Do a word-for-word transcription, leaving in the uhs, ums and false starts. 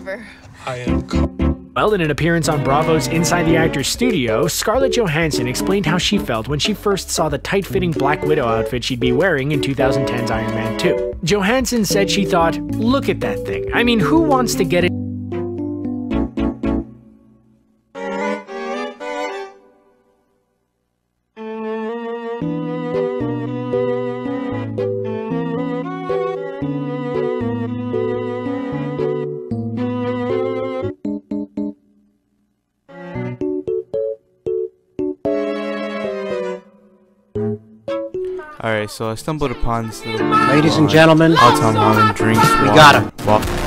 ever. I am. Well, in an appearance on Bravo's Inside the Actors studio, Scarlett Johansson explained how she felt when she first saw the tight-fitting Black Widow outfit she'd be wearing in two thousand ten's Iron Man two. Johansson said she thought, "Look at that thing. I mean, who wants to get it?" Alright, so I stumbled upon this little Ladies and gentlemen, Alton Holland drinks we water. got him. Wa-